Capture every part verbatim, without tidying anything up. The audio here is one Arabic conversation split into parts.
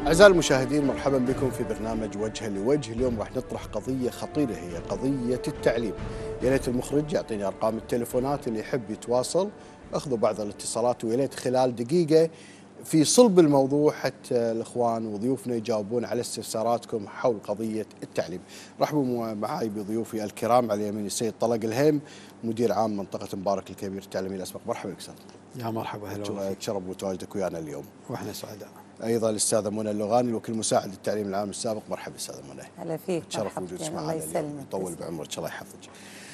أعزائي المشاهدين، مرحبا بكم في برنامج وجها لوجه. اليوم راح نطرح قضية خطيرة، هي قضية التعليم. يا ليت المخرج يعطيني أرقام التليفونات اللي يحب يتواصل، أخذوا بعض الاتصالات، ويا ليت خلال دقيقة في صلب الموضوع حتى الإخوان وضيوفنا يجاوبون على استفساراتكم حول قضية التعليم. رحبوا معي بضيوفي الكرام. على يمين السيد طلق الهيم، مدير عام منطقة مبارك الكبير التعليمي الأسبق. مرحبا بك أستاذ. يا مرحبا، هلا. تشرف بتواجدك ويانا اليوم. واحنا سعداء. ايضا الاستاذه منى اللغاني، الوكيل المساعد للتعليم العام السابق. مرحبا استاذه منى. هلا فيك. تشرف وجودك معنا اليوم. يطول بعمرك، الله يحفظك.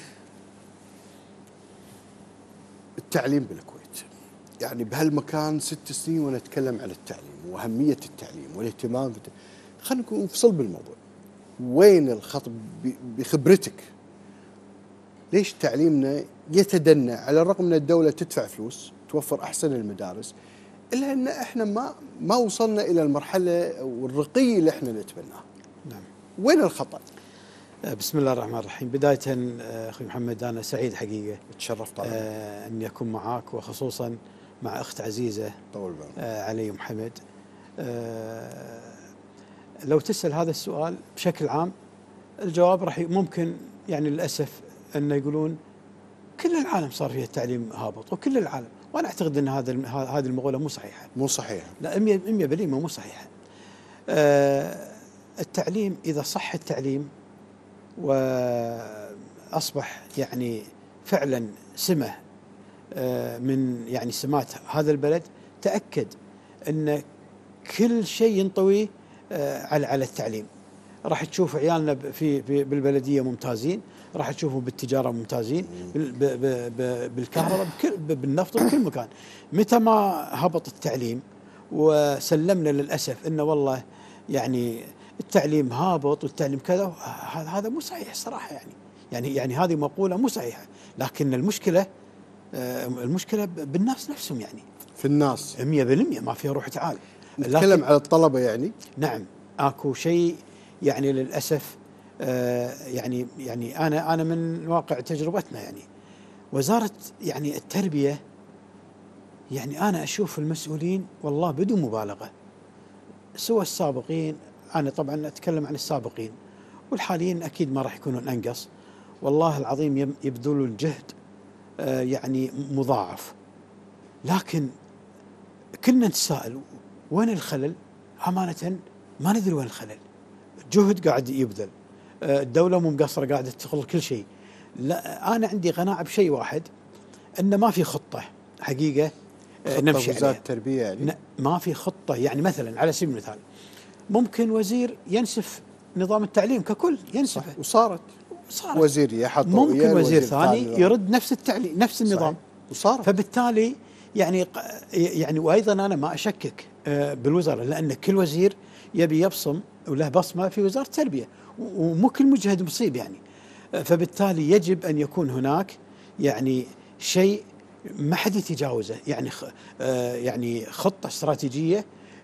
التعليم بالكويت، يعني بهالمكان ست سنين ونتكلم عن التعليم واهميه التعليم والاهتمام بالتعليم. خلينا نكون نفصل بالموضوع. وين الخط بخبرتك؟ ليش تعليمنا يتدنى على الرغم من الدوله تدفع فلوس توفر احسن المدارس، إلا أن إحنا ما ما وصلنا إلى المرحلة والرقي اللي إحنا نتمناه؟ نعم. وين الخطأ؟ بسم الله الرحمن الرحيم. بداية أخي محمد، أنا سعيد حقيقة تشرف طبعا آه أني أكون معاك، وخصوصا مع أخت عزيزة طول آه علي محمد. آه لو تسأل هذا السؤال بشكل عام، الجواب راح ممكن يعني للأسف أن يقولون كل العالم صار فيه التعليم هابط، وكل العالم، وانا اعتقد ان هذا هذه المقوله مو صحيحه. مو صحيحه. لا، مئة بالمئة مو صحيحه. آه التعليم اذا صح التعليم واصبح يعني فعلا سمه آه من يعني سمات هذا البلد، تاكد ان كل شيء ينطوي آه على على التعليم. راح تشوف عيالنا في, في بالبلديه ممتازين، راح تشوفهم بالتجاره ممتازين، بالكهرباء، بالنفط، بكل مكان. متى ما هبط التعليم وسلمنا للاسف انه والله يعني التعليم هابط والتعليم كذا، هذا مو صحيح صراحه. يعني يعني يعني هذه مقوله مو صحيحه، لكن المشكله المشكله بالناس نفسهم، يعني في الناس مئة بالمئة ما فيها روح تعال. نتكلم على الطلبه يعني. نعم، اكو شيء يعني للاسف. آه يعني يعني انا انا من واقع تجربتنا، يعني وزاره يعني التربيه، يعني انا اشوف المسؤولين والله بدون مبالغه، سوى السابقين، انا طبعا اتكلم عن السابقين والحاليين اكيد ما راح يكونون انقص، والله العظيم يبذلوا الجهد آه يعني مضاعف. لكن كنا نتساءل وين الخلل؟ امانه ما ندري وين الخلل. جهد قاعد يبذل، الدولة مو مقصرة، قاعدة تخلص كل شيء. لا، أنا عندي قناعة بشيء واحد، أن ما في خطة حقيقة نمشي عليها. وزارة التربية يعني ما في خطة. يعني مثلا على سبيل المثال، ممكن وزير ينسف نظام التعليم ككل، ينسفه، وصارت صارت. وزير يحط، ممكن وزير, وزير ثاني يرد نفس التعليم نفس النظام، وصارت. فبالتالي يعني يعني وأيضا أنا ما أشكك بالوزارة، لأن كل وزير يبي يبصم وله بصمة في وزارة التربية، ومو كل مجهد مصيب يعني. فبالتالي يجب أن يكون هناك يعني شيء ما حد يتجاوزه، يعني يعني خطة استراتيجية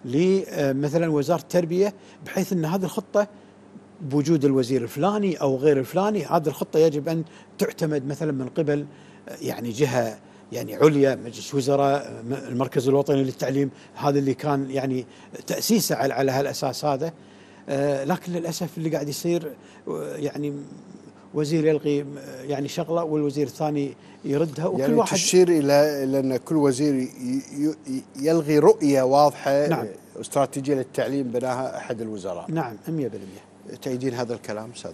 لمثلا وزارة التربية، بحيث أن هذه الخطة بوجود الوزير الفلاني أو غير الفلاني، هذه الخطة يجب أن تعتمد مثلا من قبل يعني جهة يعني عليا، مجلس وزراء، المركز الوطني للتعليم، هذا اللي كان يعني تأسيسه على على هالأساس هذا. آه لكن للأسف اللي قاعد يصير يعني وزير يلغي يعني شغلة والوزير الثاني يردها، وكل يعني واحد تشير إلى إلى أن كل وزير يلغي رؤية واضحة. نعم. استراتيجية للتعليم بناها أحد الوزراء. نعم مئة بالمئة. تأيدين هذا الكلام أستاذ؟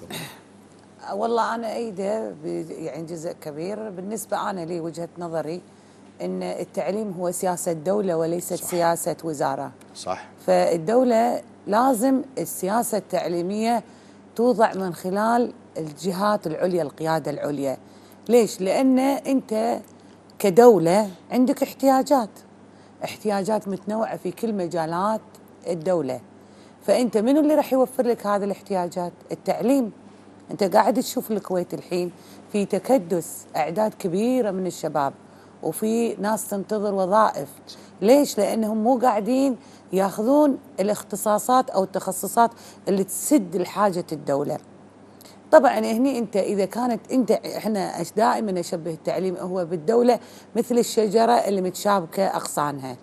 والله أنا أيده يعني جزء كبير. بالنسبة أنا لي وجهة نظري أن التعليم هو سياسة دولة وليست صح. سياسة وزارة. صح. فالدولة لازم السياسة التعليمية توضع من خلال الجهات العليا، القيادة العليا. ليش؟ لأن أنت كدولة عندك احتياجات احتياجات متنوعة في كل مجالات الدولة، فأنت منو اللي راح يوفر لك هذه الاحتياجات؟ التعليم. أنت قاعد تشوف الكويت الحين في تكدس أعداد كبيرة من الشباب، وفي ناس تنتظر وظائف. ليش؟ لأنهم مو قاعدين ياخذون الاختصاصات أو التخصصات اللي تسد الحاجة الدولة. طبعا هني أنت إذا كانت أنت إحنا دائما نشبه التعليم هو بالدولة مثل الشجرة اللي متشابكة أغصانها،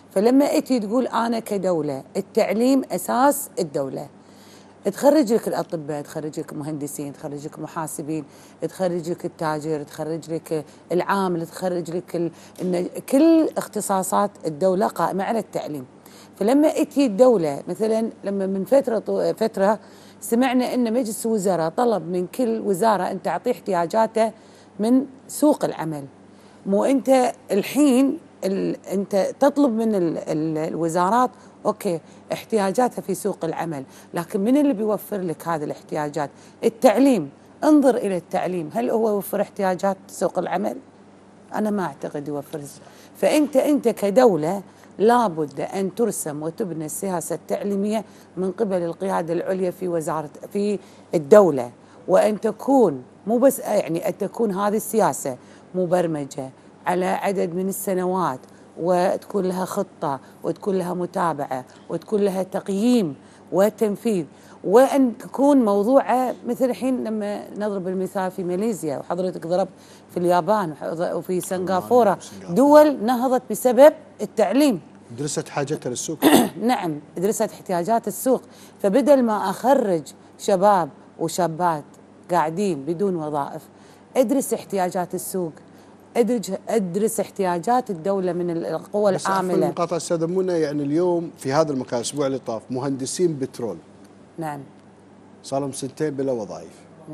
فلما أتي تقول أنا كدولة التعليم أساس الدولة، تخرج لك الأطباء، تخرج لك مهندسين، تخرج لك محاسبين، تخرج لك التاجر، تخرج لك العامل، تخرج لك ال... إن كل اختصاصات الدولة قائمة على التعليم. فلما اتي الدولة مثلا لما من فترة طو... فترة سمعنا ان مجلس الوزراء طلب من كل وزارة ان تعطي احتياجاته من سوق العمل. مو انت الحين ال... انت تطلب من ال... ال... الوزارات اوكي احتياجاتها في سوق العمل، لكن من اللي بيوفر لك هذه الاحتياجات؟ التعليم. انظر الى التعليم، هل هو يوفر احتياجات سوق العمل؟ انا ما اعتقد يوفر. فانت انت كدولة لابد أن ترسم وتبنى السياسة التعليمية من قبل القيادة العليا في وزارة في الدولة، وأن تكون مو بس يعني أن تكون هذه السياسة مبرمجة على عدد من السنوات، وتكون لها خطة، وتكون لها متابعة، وتكون لها تقييم وتنفيذ، وأن تكون موضوعة مثل الحين لما نضرب المثال في ماليزيا، وحضرتك ضربت في اليابان وفي سنغافورة، دول نهضت بسبب التعليم. درست حاجتها للسوق. نعم، درست احتياجات السوق. فبدل ما أخرج شباب وشابات قاعدين بدون وظائف، ادرس احتياجات السوق، ادرس احتياجات الدولة من القوى العاملة. بس المقاطعة أستاذة منى، يعني اليوم في هذا المكان الأسبوع اللي طاف مهندسين بترول نعم صار لهم سنتين بلا وظائف.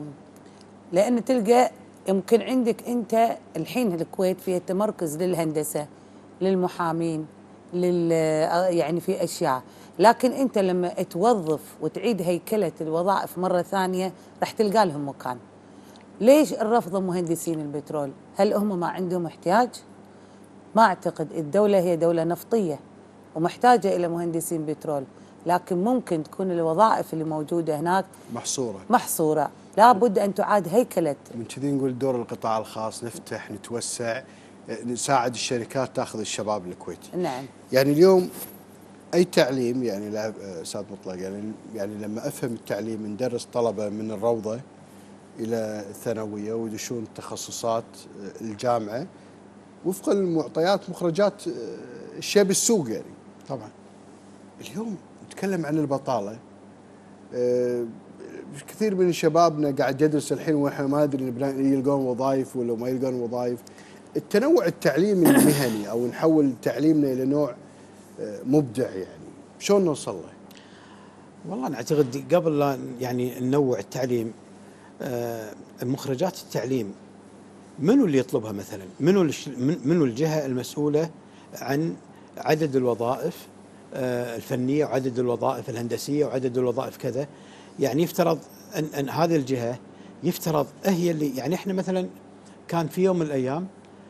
لأن تلقى يمكن عندك أنت الحين الكويت فيها تمركز للهندسة، للمحامين، لل يعني في أشياء، لكن أنت لما توظف وتعيد هيكلة الوظائف مرة ثانية راح تلقى لهم مكان. ليش الرفض مهندسين البترول؟ هل هم ما عندهم احتياج؟ ما أعتقد. الدولة هي دولة نفطية ومحتاجة إلى مهندسين بترول، لكن ممكن تكون الوظائف اللي موجودة هناك محصورة محصورة. لابد أن تعاد هيكلة. من كذي نقول دور القطاع الخاص، نفتح، نتوسع، نساعد الشركات تاخذ الشباب الكويتي. نعم. يعني اليوم أي تعليم، يعني لا أستاذ مطلق، يعني يعني لما أفهم التعليم ندرس طلبة من الروضة إلى الثانوية ويدشون تخصصات الجامعة وفق المعطيات مخرجات الشيء بالسوق. يعني طبعا اليوم نتكلم عن البطالة، كثير من شبابنا قاعد يدرس الحين واحنا ما ندري يلقون وظائف ولا ما يلقون وظائف. التنوع التعليمي المهني او نحول تعليمنا الى نوع مبدع، يعني شلون نوصل له؟ والله انا اعتقد قبل لا يعني ننوع التعليم، المخرجات التعليم منو اللي يطلبها مثلا؟ منو منو الجهه المسؤوله عن عدد الوظائف الفنيه وعدد الوظائف الهندسيه وعدد الوظائف كذا؟ يعني يفترض ان ان هذه الجهه يفترض هي اللي يعني احنا مثلا كان في يوم من الايام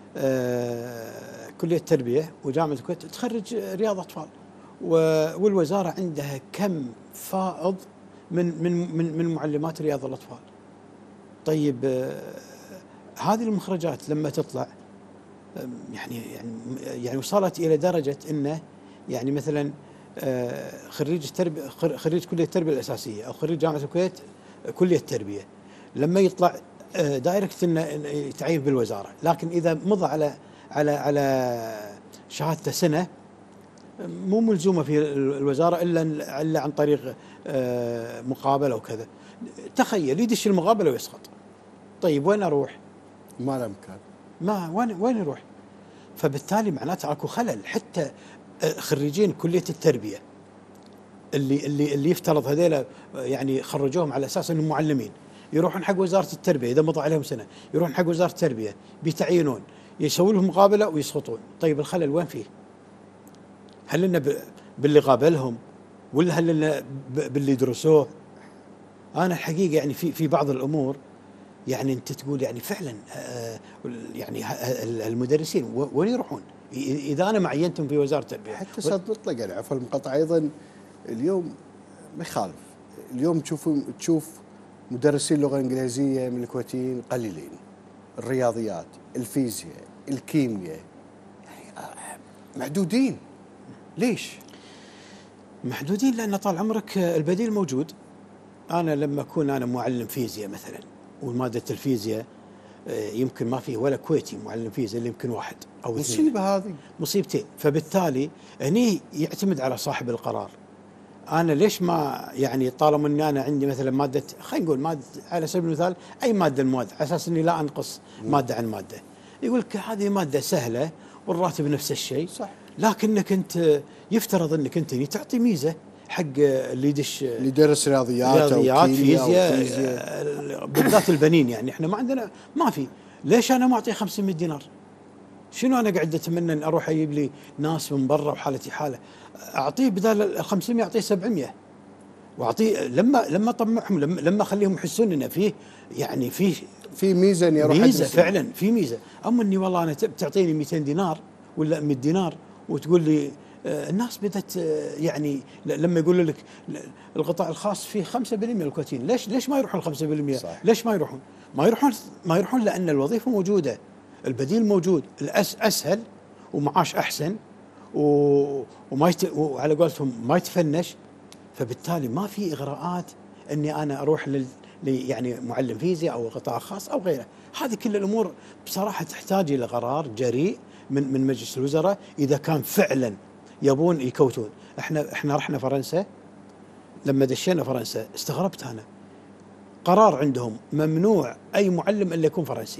آه كليه التربيه وجامعه الكويت تخرج رياض اطفال، والوزاره عندها كم فائض من من من من معلمات رياض الاطفال. طيب آه هذه المخرجات لما تطلع آه يعني يعني يعني وصلت الى درجه انه يعني مثلا آه خريج التربيه خريج كليه التربيه الاساسيه او خريج جامعه الكويت كليه التربيه لما يطلع آه دايركت انه يتعين بالوزاره، لكن اذا مضى على على على شهادته سنه مو ملزومه في الوزاره الا الا عن طريق آه مقابله وكذا. تخيل يدش المقابله ويسقط. طيب وين اروح؟ ما له مكان. ما وين وين يروح؟ فبالتالي معناته اكو خلل. حتى خريجين كليه التربيه اللي اللي اللي يفترض هذيلا يعني خرجوهم على اساس انهم معلمين، يروحون حق وزاره التربيه اذا مضى عليهم سنه، يروحون حق وزاره التربيه بيتعينون، يسوون لهم مقابله ويسقطون. طيب الخلل وين فيه؟ هل لنا باللي قابلهم ولا هل لنا باللي درسوه؟ انا الحقيقه يعني في في بعض الامور يعني انت تقول يعني فعلا آه يعني المدرسين وين يروحون اذا انا معينتهم في وزاره التربيه؟ حتى استاذ مطلق يعني عفوا المقاطعه ايضا اليوم ما يخالف، اليوم تشوفوا تشوف مدرسين لغه انجليزيه من الكويتيين قليلين، الرياضيات، الفيزياء، الكيمياء يعني محدودين. ليش؟ محدودين لان طال عمرك البديل موجود. انا لما اكون انا معلم فيزياء مثلا وماده الفيزياء آه، يمكن ما فيه ولا كويتي معلم فيزياء، اللي يمكن واحد او اثنين. مصيبه هذه. مصيبتين. فبالتالي هني يعتمد على صاحب القرار. انا ليش ما يعني طالما اني انا عندي مثلا ماده، خلينا نقول ماده على سبيل المثال اي ماده المواد، على اساس اني لا انقص ماده عن ماده، يقول لك هذه ماده سهله والراتب نفس الشيء، صح. لكنك انت يفترض انك انت تعطي ميزه حق اللي يدش اللي يدرس رياضيات رياضيات او كيمياء فيزياء، أو فيزياء. آه، بالذات البنين. يعني احنا ما عندنا، ما في. ليش انا ما اعطيه خمسمائة دينار؟ شنو انا قاعد اتمنى ان اروح اجيب لي ناس من برا وحالتي حاله، اعطيه بدال ال خمسمائة اعطيه سبعمائة، واعطيه لما لما اطمعهم، لما لما اخليهم يحسون ان فيه يعني فيه في ميزه اني اروح ميزه، أدرس. فعلا في ميزه. اما اني والله انا تعطيني مئتين دينار ولا مئة دينار وتقول لي آه، الناس بدت آه، يعني لما يقولوا لك القطاع الخاص فيه خمسة بالمئة من الكويتيين، ليش ليش ما يروحون خمسة بالمئة؟ صح. ليش ما يروحون؟ ما يروحون ما يروحون لان الوظيفه موجوده، البديل موجود، الأس اسهل ومعاش احسن و... وما يت... وعلى قولتهم ما يتفنش. فبالتالي ما في اغراءات اني انا اروح لل... يعني معلم فيزياء او قطاع خاص او غيره. هذه كل الامور بصراحه تحتاج الى قرار جريء من من مجلس الوزراء اذا كان فعلا يبون يكوتون. احنا احنا رحنا فرنسا، لما دشينا فرنسا استغربت انا، قرار عندهم ممنوع اي معلم الا يكون فرنسي.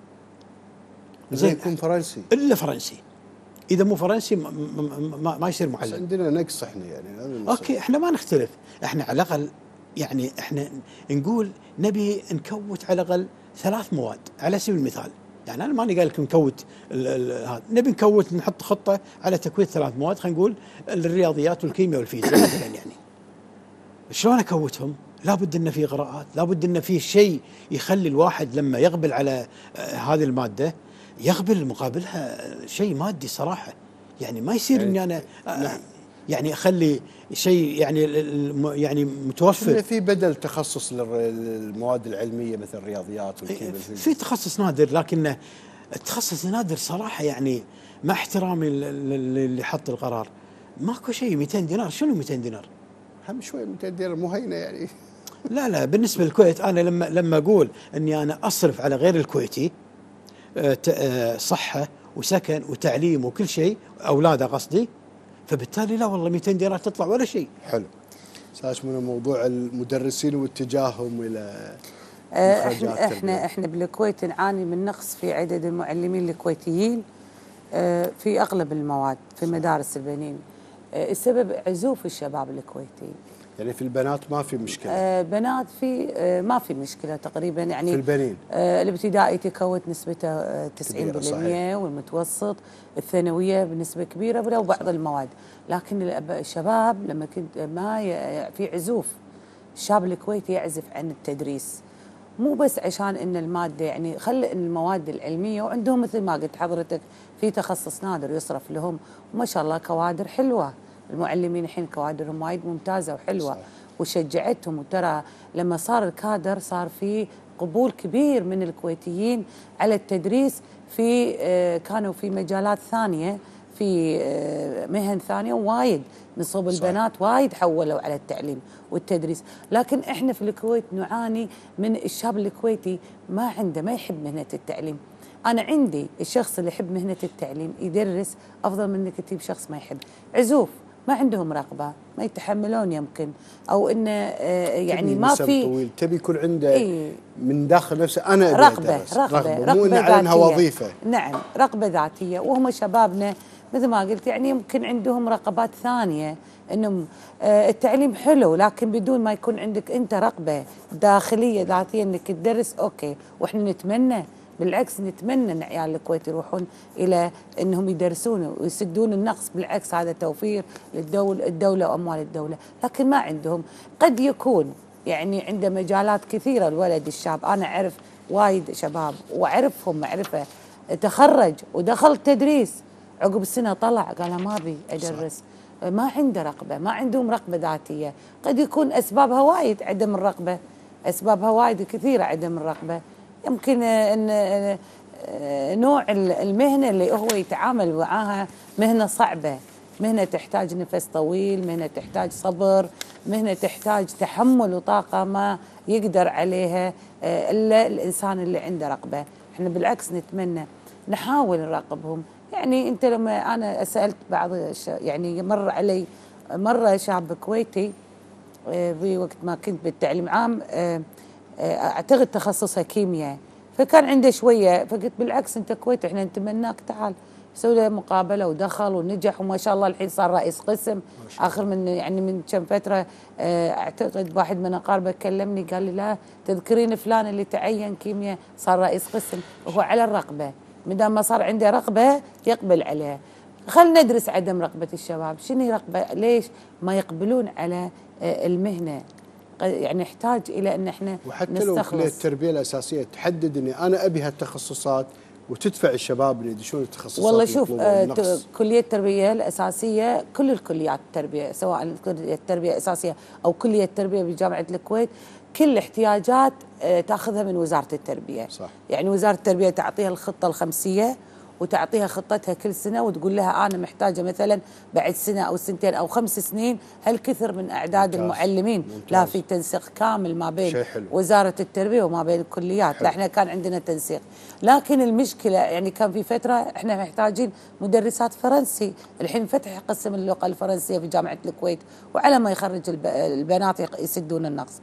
زين يكون فرنسي الا فرنسي، اذا مو فرنسي ما, ما, ما يصير بس معلم. عندنا نقص احنا يعني. اوكي احنا ما نختلف، احنا على الاقل يعني احنا نقول نبي نكوت على الاقل ثلاث مواد على سبيل المثال. يعني انا ماني قال لكم نكوت هذا، نبي نكوت نحط خطه على تكويت ثلاث مواد، خلينا نقول الرياضيات والكيمياء والفيزياء مثلا. يعني شلون اكوتهم؟ لابد ان في قراءات، لابد ان في شيء يخلي الواحد لما يقبل على هذه الماده يقبل مقابلها شيء مادي صراحه. يعني ما يصير اني انا نعم. يعني اخلي شيء يعني يعني متوفر. في بدل تخصص للمواد العلميه مثل الرياضيات والكيمياء. في تخصص نادر، لكن التخصص نادر صراحه. يعني مع احترامي اللي حط القرار، ماكو شيء مئتين دينار. شنو مئتين دينار؟ هم شوي مئتين دينار مو هينه يعني. لا لا، بالنسبه للكويت انا لما لما اقول اني انا اصرف على غير الكويتي صحه وسكن وتعليم وكل شيء، اولاده قصدي، فبالتالي لا والله مئتين دينار تطلع ولا شيء. حلو. ساش من موضوع المدرسين واتجاههم الى احنا احنا احنا بالكويت نعاني من نقص في عدد المعلمين الكويتيين في اغلب المواد في مدارس البنين. السبب عزوف الشباب الكويتي. يعني في البنات ما في مشكله؟ آه بنات في آه ما في مشكله تقريبا. يعني في البنين آه الابتدائي تكوت نسبته آه تسعين بالمئة، والمتوسط الثانويه بنسبه كبيره ولو بعض المواد. لكن الشباب لما كنت ما في عزوف، الشاب الكويتي يعزف عن التدريس، مو بس عشان ان الماده، يعني خلي المواد العلميه، وعندهم مثل ما قلت حضرتك في تخصص نادر يصرف لهم، وما شاء الله كوادر حلوه. المعلمين الحين كوادرهم وايد ممتازه وحلوه. صح. وشجعتهم. وترى لما صار الكادر صار في قبول كبير من الكويتيين على التدريس في كانوا في مجالات ثانيه، في مهن ثانيه، وايد نصب البنات وايد حولوا على التعليم والتدريس. لكن احنا في الكويت نعاني من الشاب الكويتي ما عنده، ما يحب مهنه التعليم. انا عندي الشخص اللي يحب مهنه التعليم يدرس افضل من انك تجيب شخص ما يحب. عزوف، ما عندهم رغبه، ما يتحملون يمكن، او انه يعني ما في طويل. تبي يكون عنده إيه من داخل نفسه انا ابي رغبه أدرس. رغبه رغبه, رغبة مو انه على انها وظيفه. نعم، رغبه ذاتيه. وهم شبابنا مثل ما قلت يعني يمكن عندهم رغبات ثانيه، انهم التعليم حلو لكن بدون ما يكون عندك انت رغبه داخليه ذاتيه انك تدرس. اوكي، واحنا نتمنى، بالعكس نتمنى ان عيال الكويت يروحون الى انهم يدرسون ويسدون النقص. بالعكس هذا توفير للدوله الدوله واموال الدوله، لكن ما عندهم. قد يكون يعني عنده مجالات كثيره الولد الشاب. انا اعرف وايد شباب واعرفهم معرفه تخرج ودخل تدريس، عقب السنه طلع قال ما ابي ادرس. صح. ما عنده رغبه، ما عندهم رغبه ذاتيه. قد يكون اسبابها وايد عدم الرغبه، اسبابها وايد كثيره عدم الرغبه. يمكن ان نوع المهنه اللي هو يتعامل معاها مهنه صعبه، مهنة تحتاج نفس طويل، مهنة تحتاج صبر، مهنة تحتاج تحمل وطاقة ما يقدر عليها إلا الإنسان اللي عنده رغبة. احنا بالعكس نتمنى نحاول نراقبهم. يعني أنت لما أنا سألت بعض يعني مر علي مرة شاب كويتي في وقت ما كنت بالتعليم عام، أعتقد تخصصها كيمياء، فكان عنده شوية، فقلت بالعكس أنت كويتي احنا نتمناك تعال. سوي له مقابله ودخل ونجح وما شاء الله الحين صار رئيس قسم. اخر من يعني من كم فتره اعتقد واحد من اقاربه كلمني قال لي لا تذكرين فلان اللي تعين كيمياء صار رئيس قسم. وهو على الرغبه، ما دام ما صار عنده رغبه يقبل عليها. خلينا ندرس عدم رغبه الشباب، شنو رغبه ليش ما يقبلون على المهنه؟ يعني نحتاج الى ان احنا وحتى نستخلص. لو كليه التربيه الاساسيه تحدد اني انا ابي هالتخصصات وتدفع الشباب اللي يدشون التخصصات. والله شوف آه كليه التربيه الاساسيه كل الكليات التربيه سواء كليه التربيه الاساسيه او كليه التربيه بجامعه الكويت كل احتياجات آه تاخذها من وزاره التربيه. صح. يعني وزاره التربيه تعطيها الخطه الخمسيه وتعطيها خطتها كل سنه وتقول لها انا محتاجه مثلا بعد سنه او سنتين او خمس سنين هالكثر من اعداد ممتاز. المعلمين. ممتاز. لا في تنسيق كامل ما بين وزاره التربيه وما بين الكليات. لا احنا كان عندنا تنسيق، لكن المشكله يعني كان في فتره احنا محتاجين مدرسات فرنسي. الحين فتح قسم اللغه الفرنسيه في جامعه الكويت وعلى ما يخرج البنات يسدون النقص.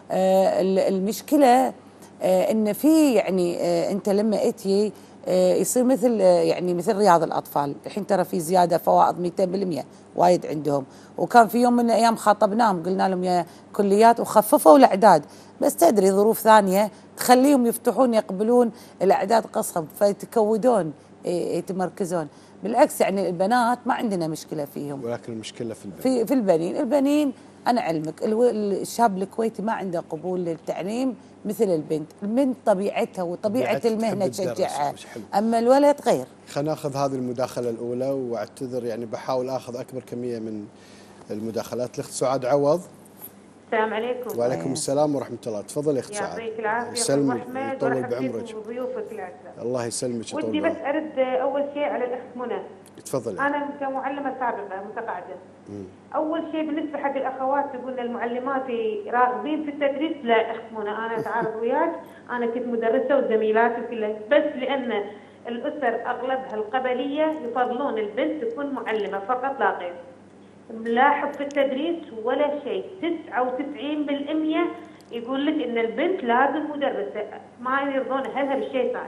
آه المشكله آه ان في يعني آه انت لما اتي يصير مثل يعني مثل رياض الأطفال. الحين ترى في زيادة فوائض مئتين بالمئة وايد عندهم. وكان في يوم من الأيام خاطبناهم قلنا لهم يا كليات وخففوا الأعداد، بس تدري ظروف ثانية تخليهم يفتحون يقبلون الأعداد قصب فيتكودون يتمركزون. بالعكس يعني البنات ما عندنا مشكلة فيهم، ولكن المشكلة في البنين. في, في البنين البنين أنا علمك الشاب الكويتي ما عنده قبول للتعليم مثل البنت. البنت طبيعتها وطبيعة المهنة تشجعها، أما الولد غير. خلينا ناخذ هذه المداخلة الأولى واعتذر يعني بحاول آخذ أكبر كمية من المداخلات. الأخت سعاد عوض. السلام عليكم. وعليكم السلام ورحمة الله. تفضل يا أخت سعاد. يعطيك العافية يسلمك ويطول بعمرك. وضيوفك الأعزاء. الله يسلمك. ودي بس أرد أول شيء على الأخت منى. تفضل. أنا كمعلمة سابقة متقاعدة. أول شيء بالنسبة حق الأخوات تقول المعلمات راغبين في التدريس، لا أخت منى أنا أتعارض وياك. أنا كنت مدرسة وزميلاتي كلها، بس لأن الأسر أغلبها القبلية يفضلون البنت تكون معلمة فقط لا غير. ملاحظ في التدريس ولا شيء، تسعة وتسعين بالمئة يقول لك إن البنت لازم مدرسة، ما يرضون أهلها بالشيء ثاني.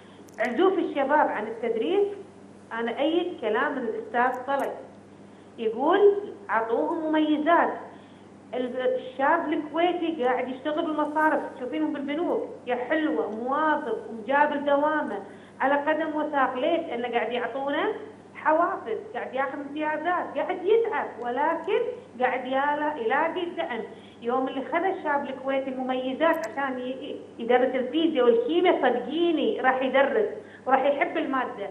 عزوف الشباب عن التدريس أنا أيد كلام الأستاذ طلعت يقول عطوهم مميزات. الشاب الكويتي قاعد يشتغل بالمصارف تشوفينهم بالبنوك يا حلوة موظف ومجابل دوامه على قدم وساق. ليش؟ لأنه قاعد يعطونه حوافز، قاعد ياخذ امتيازات، قاعد يتعب ولكن قاعد يلاقي الدعم. يوم اللي خذ الشاب الكويتي المميزات عشان يدرس الفيزياء والكيمياء صدقيني راح يدرس وراح يحب المادة.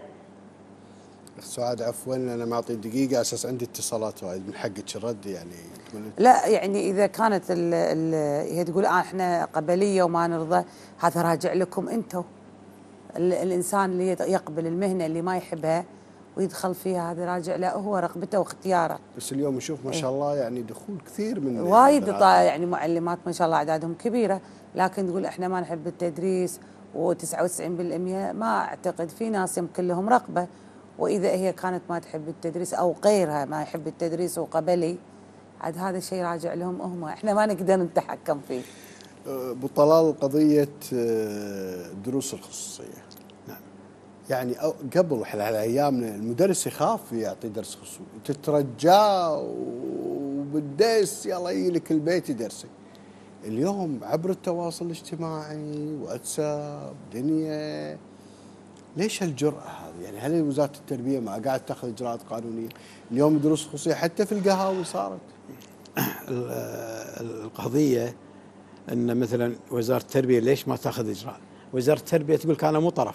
سعاد عفوا انا معطي دقيقه اساس عندي اتصالات وايد من حقك الرد يعني. لا يعني اذا كانت ال ال هي تقول آه احنا قبليه وما نرضى، هذا راجع لكم انتم. الانسان اللي يقبل المهنه اللي ما يحبها ويدخل فيها هذا راجع له هو رغبته واختياره. بس اليوم نشوف ما شاء الله يعني دخول كثير من وايد يعني معلمات ما شاء الله اعدادهم كبيره، لكن تقول احنا ما نحب التدريس وتسعة وتسعين بالمئة ما اعتقد. في ناس يمكن لهم رغبه، وإذا هي كانت ما تحب التدريس أو غيرها ما يحب التدريس وقبلي عاد هذا الشيء راجع لهم هم، إحنا ما نقدر نتحكم فيه. أبو طلال قضية الدروس الخصوصية. نعم. يعني قبل على أيامنا المدرس يخاف يعطي درس خصوصي، تترجاه وبالديس يلا يجيلك البيت يدرسك. اليوم عبر التواصل الاجتماعي واتساب دنيا، ليش هالجرأة هذه؟ يعني هل وزارة التربية ما قاعد تاخذ إجراءات قانونية؟ اليوم دروس خصوصية حتى في القهاوي صارت. القضية أن مثلا وزارة التربية ليش ما تاخذ إجراء؟ وزارة التربية تقول أنا مو طرف.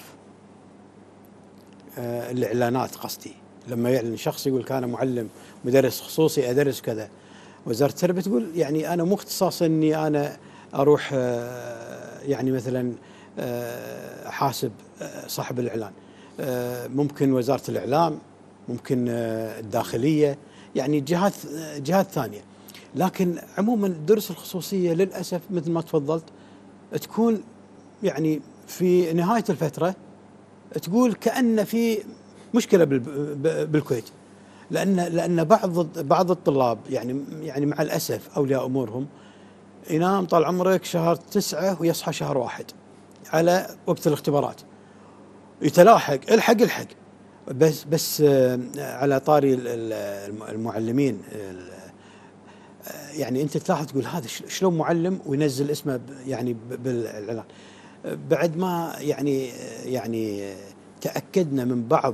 آه الإعلانات قصدي، لما يعلن شخص يقول أنا معلم مدرس خصوصي أدرس كذا، وزارة التربية تقول يعني أنا مو اختصاص إني أنا أروح آه يعني مثلا أحاسب صاحب الإعلان. ممكن وزارة الإعلام ممكن آه، الداخليه، يعني جهات آه، جهات ثانيه. لكن عموما الدروس الخصوصيه للاسف مثل ما تفضلت تكون يعني في نهايه الفتره تقول كأن في مشكله بال- بالكويت، لان لان بعض بعض الطلاب يعني يعني مع الاسف اولياء امورهم ينام طال عمرك شهر تسعة ويصحى شهر واحد على وقت الاختبارات، يتلاحق الحق الحق. بس بس آه، على طاري ال- ال- المعلمين، ال- آه، يعني انت تلاحظ تقول هذا ش- شلون معلم وينزل اسمه ب- يعني ب- بالاعلان. آه، بعد ما يعني آه، يعني آه، تاكدنا من بعض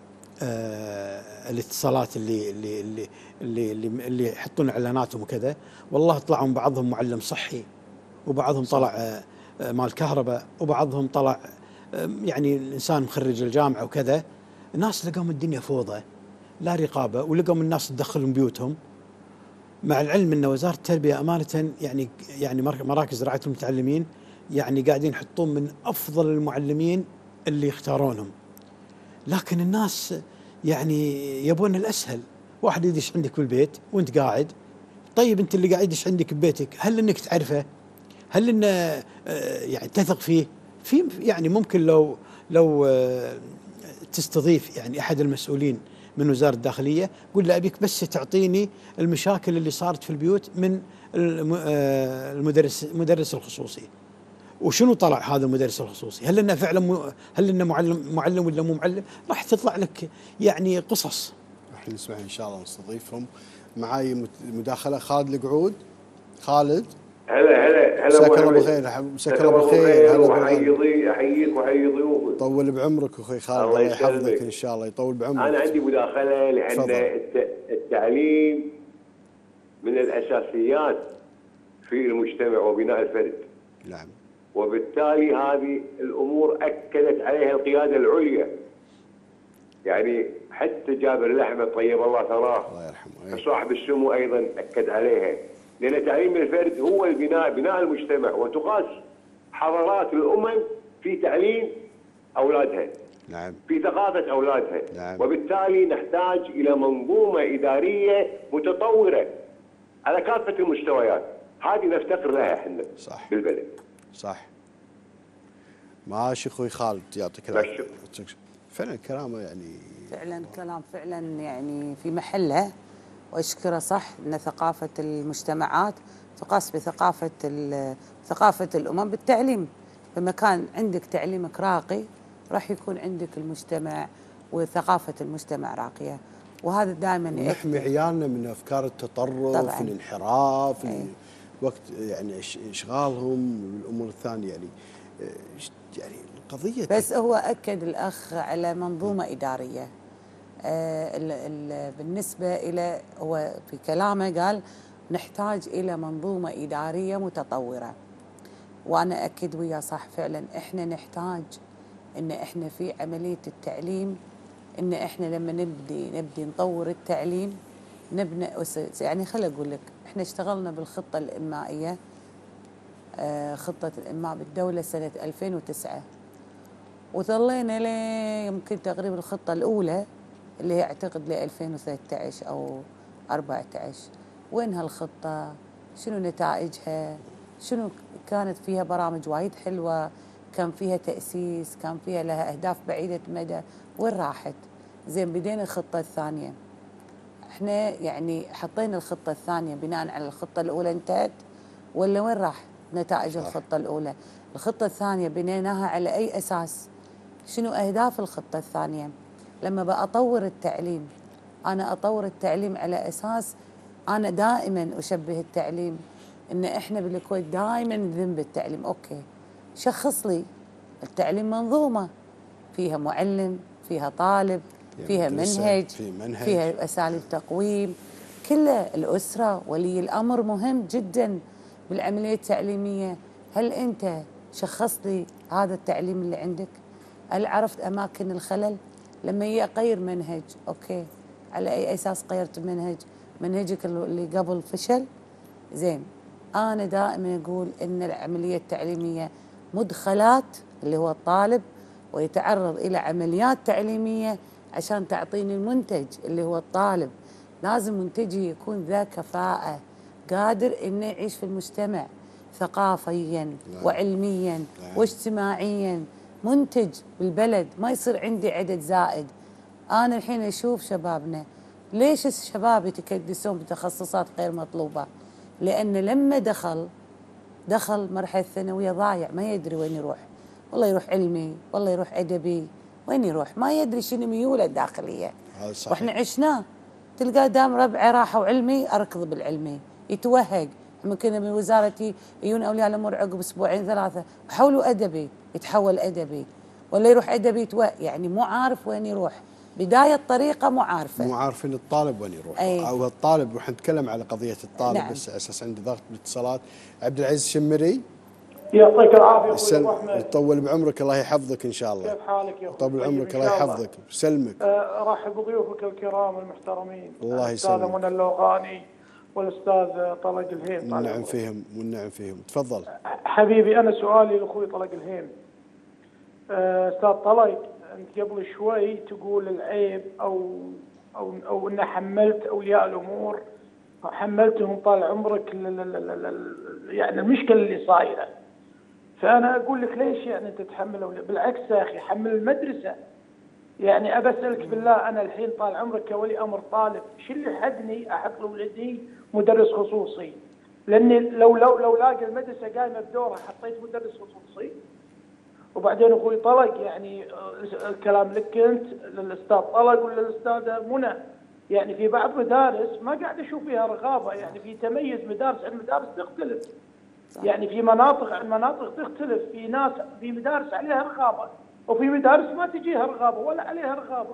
آه، الاتصالات اللي اللي اللي اللي اللي, اللي يحطون اعلاناتهم وكذا، والله طلعوا من بعضهم معلم صحي، وبعضهم صح. طلع آه، آه، مال كهرباء، وبعضهم طلع آه، يعني الانسان مخرج الجامعه وكذا. الناس لقوا من الدنيا فوضى، لا رقابه، ولقوا من الناس تدخلهم بيوتهم، مع العلم ان وزاره التربيه امانه يعني يعني مر- مراكز رعايه المتعلمين يعني قاعدين يحطون من افضل المعلمين اللي يختارونهم. لكن الناس يعني يبون الاسهل، واحد يدش عندك بالبيت وانت قاعد. طيب انت اللي قاعد يدش عندك ببيتك، هل انك تعرفه؟ هل انه آه، يعني تثق فيه؟ في يعني ممكن لو لو آه، تستضيف يعني احد المسؤولين من وزاره الداخليه، قل له ابيك بس تعطيني المشاكل اللي صارت في البيوت من الم- آه، المدرس المدرس الخصوصي، وشنو طلع هذا المدرس الخصوصي؟ هل انه فعلا م... هل انه معلم معلم ولا مو معلم؟ راح تطلع لك يعني قصص. راح نسمع ان شاء الله نستضيفهم. معاي مت- مداخله خالد القعود. خالد هلا هلا هلا مساك أبو الله حميد. بالخير. مساك مساك الله بالخير. هلا وحيي بالغالي. ضي احييك وحيي ضيوفك. طول بعمرك اخوي خالد، الله الله يحفظك يسلمك. ان شاء الله، يطول بعمرك. انا عندي مداخله، لان تفضل. الت- التعليم من الاساسيات في المجتمع وبناء الفرد، نعم. وبالتالي هذه الامور اكدت عليها القياده العليا. يعني حتى جابر الاحمد طيب الله ثراه الله يرحمه. إيه. صاحب السمو ايضا اكد عليها، لان تعليم الفرد هو البناء، بناء المجتمع، وتقاس حضارات الامم في تعليم اولادها، نعم. في ثقافه اولادها. نعم. وبالتالي نحتاج الى منظومه اداريه متطوره على كافه المستويات، هذه نفتقر لها احنا صح. بالبلد. صح. ماشي اخوي خالد، يعطيك ماشي. العافيه. فعلا كلامه يعني فعلا كلام فعلا يعني في محله، واشكره. صح ان ثقافه المجتمعات تقاس بثقافه ال- ثقافه الامم بالتعليم. لما كان عندك تعليمك راقي راح يكون عندك المجتمع وثقافه المجتمع راقيه، وهذا دائما نحمي عيالنا من افكار التطرف، طبعاً. الانحراف، أي. وقت يعني إش- اشغالهم بالامور الثانيه يعني آه، يعني القضيه بس هو أكد الأخ على منظومة إدارية. آه ال ال بالنسبة إلى، هو في كلامه قال نحتاج إلى منظومة إدارية متطورة، وأنا أكد وياه صح. فعلا إحنا نحتاج إن إحنا في عملية التعليم، إن إحنا لما نبدي نبدي نطور التعليم نبنى أسس. يعني خل أقول لك، إحنا اشتغلنا بالخطة الإنمائية، آه خطة الإنماء بالدولة سنة ألفين وتسعة، وظلينا لي يمكن تقريبا الخطة الأولى اللي هي أعتقد ل ألفين وثلاثة عشر أو أربعة عشر. وين هالخطة؟ شنو نتائجها؟ شنو كانت فيها؟ برامج وايد حلوة، كان فيها تأسيس، كان فيها لها أهداف بعيدة المدى. وين راحت؟ زين بدينا الخطة الثانية. احنا يعني حطينا الخطة الثانية بناء على الخطة الأولى انتهت، ولا وين راح نتائج صح. الخطة الأولى؟ الخطة الثانية بنيناها على أي أساس؟ شنو أهداف الخطة الثانية؟ لما بأطور التعليم، أنا أطور التعليم على أساس، أنا دائما أشبه التعليم إن إحنا بالكويت دائما نذم بالتعليم. أوكي، شخص لي التعليم منظومة فيها معلم، فيها طالب، فيها منهج، في منهج، فيها أساليب تقويم، كلها الأسرة ولي الأمر مهم جدا بالعملية التعليمية. هل أنت شخص لي هذا التعليم اللي عندك؟ هل عرفت أماكن الخلل؟ لما يجي أغير منهج، أوكي، على أي أساس غيرت المنهج؟ منهجك اللي قبل فشل؟ زين، أنا دائما أقول إن العملية التعليمية مدخلات، اللي هو الطالب، ويتعرض إلى عمليات تعليمية عشان تعطيني المنتج اللي هو الطالب. لازم منتجي يكون ذا كفاءة، قادر إنه يعيش في المجتمع ثقافيا نعم. وعلميا نعم. واجتماعيا، منتج بالبلد، ما يصير عندي عدد زائد. أنا الحين أشوف شبابنا ليش الشباب يتكدسون بتخصصات غير مطلوبة؟ لأن لما دخل دخل مرحلة ثانوية ضايع، ما يدري وين يروح، والله يروح علمي، والله يروح أدبي، وين يروح؟ ما يدري شنو ميوله الداخلية. هذا صحيح. وإحنا عشناه، تلقى دام ربعه راحوا علمي أركض بالعلمي، يتوهق. ممكن من وزارتي يجون أولياء الأمور عقب أسبوعين ثلاثة وحولوا أدبي، يتحول أدبي، ولا يروح أدبي يتوه، يعني مو عارف وين يروح. بداية طريقة مو عارفة، مو عارفين الطالب وين يروح. أي. او الطالب، راح نتكلم على قضيه الطالب. نعم. بس على اساس عندي ضغط بالاتصالات. عبد العزيز الشمري، يعطيك العافيه اخوي سل... ابو احمد. يطول بعمرك، الله يحفظك ان شاء الله. كيف حالك يا اخوي؟ يطول طيب عمرك، إن الله شاء يحفظك ويسلمك. آه، ارحب بضيوفك الكرام المحترمين، الله الاستاذه يسلمك. منى اللوغاني والاستاذ طلق الهيم. طال والنعم عمرك. فيهم والنعم فيهم. تفضل. حبيبي انا سؤالي لاخوي طلق الهيم. آه، استاذ طلق، انت قبل شوي تقول العيب او او او ان حملت اولياء الامور، حملتهم طال عمرك ل- ل- ل- ل- يعني المشكله اللي صايره. فانا اقول لك ليش يعني انت تحمل أولياء؟ بالعكس يا اخي، حمل المدرسه. يعني ابى اسالك بالله، انا الحين طال عمرك كولي امر طالب، شو اللي حدني احط لاولادي مدرس خصوصي؟ لاني لو لو لو لاقي المدرسه قايمه بدورها حطيت مدرس خصوصي. وبعدين اخوي طلق، يعني الكلام لك انت، للاستاذ طلق ولا للاستاذه منى، يعني في بعض مدارس ما قاعد اشوف فيها رغابه، يعني في تميز مدارس عن مدارس تختلف. صح. يعني في مناطق عن مناطق تختلف، في ناس في مدارس عليها رغابه وفي مدارس ما تجيها رغابه ولا عليها رغابه.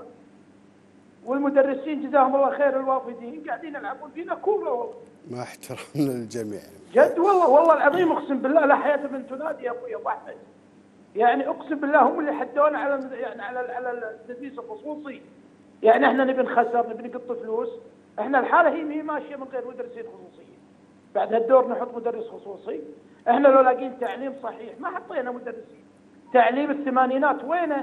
والمدرسين جزاهم الله خير الوافدين قاعدين يلعبون فينا كوره والله. مع احترامنا للجميع. جد والله، والله العظيم اقسم بالله لا حياه من تنادي يا ابوي ابو احمد. يعني اقسم بالله هم اللي حدونا على يعني على على التدريس الخصوصي. يعني احنا نبي نخسر، نبي نقط فلوس، احنا الحاله هي هي ماشيه من غير مدرسين خصوصيين. بعد هالدور نحط مدرس خصوصي. احنا لو لاقين تعليم صحيح ما حطينا مدرسين. تعليم الثمانينات وينه؟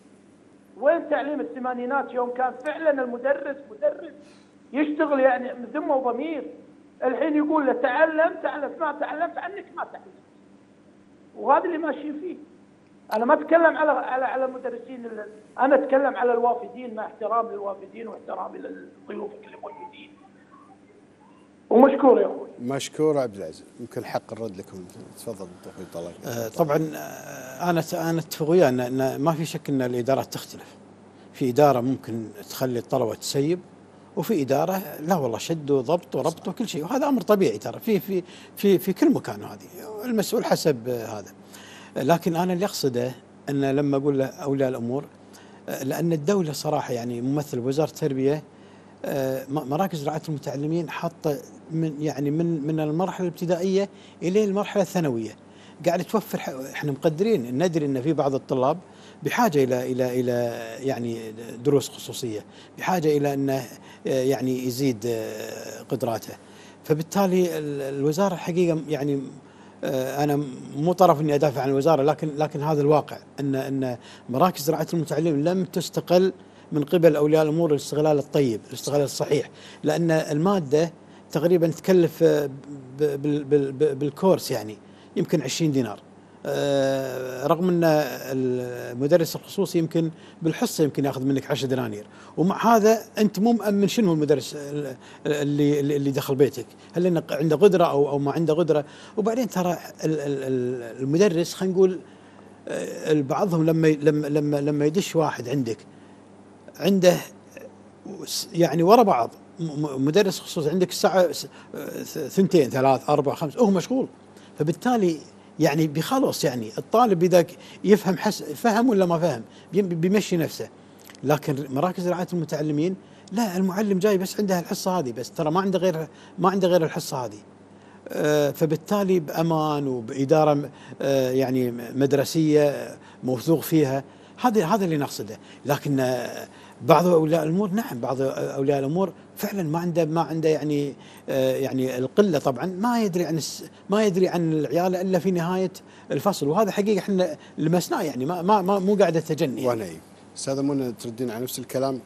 وين تعليم الثمانينات يوم كان فعلا المدرس مدرس يشتغل يعني من ذمه وضمير؟ الحين يقول له تعلم تعلم، ما تعلمت عنك ما تعلمت. وهذا اللي ماشيين فيه. انا ما اتكلم على على على المدرسين، انا اتكلم على الوافدين، مع احترامي للوافدين واحترامي لضيوفك اللي موجودين. ومشكور يا اخوي. مشكور عبد العزيز، يمكن حق الرد لكم. تفضل اخوي طلال. آه، طبعا آه، انا انا اتفق وياه ان إن ما في شك ان الادارات تختلف. في اداره ممكن تخلي الطلبه تسيب، وفي اداره لا والله شد وضبط وربط وكل شيء، وهذا امر طبيعي ترى في في في في كل مكان. هذه المسؤول حسب آه، هذا. لكن انا اللي اقصده ان لما اقول له اولياء الامور، آه، لان الدوله صراحه يعني ممثل وزاره التربيه، آه، مراكز رعايه المتعلمين حاطه من يعني من من المرحله الابتدائيه الى المرحله الثانويه، قاعد توفر. احنا مقدرين ندري ان في بعض الطلاب بحاجه الى الى الى يعني دروس خصوصيه، بحاجه الى انه يعني يزيد قدراته. فبالتالي الوزاره الحقيقه يعني انا مو طرف اني ادافع عن الوزاره، لكن لكن هذا الواقع ان ان مراكز رعايه المتعلمين لم تستقل من قبل اولياء الامور الاستغلال الطيب، الاستغلال الصحيح، لان الماده تقريبا تكلف بالكورس يعني يمكن عشرين دينار، رغم ان المدرس الخصوصي يمكن بالحصه يمكن ياخذ منك عشر دنانير، ومع هذا انت مو مؤمن شنو المدرس اللي اللي دخل بيتك، هل انه عنده قدره او او ما عنده قدره. وبعدين ترى المدرس خلينا نقول بعضهم لما لما لما لما يدش واحد عندك عنده يعني ورا بعض مدرس خصوصي عندك الساعه ثنتين ثلاث اربع خمس وهو مشغول، فبالتالي يعني بيخلص يعني الطالب اذا يفهم حس فهم ولا ما فهم بيمشي نفسه. لكن مراكز رعايه المتعلمين لا، المعلم جاي بس عنده الحصه هذه بس، ترى ما عنده غير ما عنده غير الحصه هذه. آه فبالتالي بامان وباداره آه يعني مدرسيه موثوق فيها، هذا هذا اللي نقصده. لكن آه بعض اولياء الامور نعم، بعض اولياء الامور فعلا ما عنده ما عنده يعني آه يعني القله طبعا ما يدري عن ما يدري عن العيال الا في نهايه الفصل، وهذا حقيقه احنا لمسناه يعني ما ما مو قاعده تجني. ونعم. استاذه منى تردين على نفس الكلام؟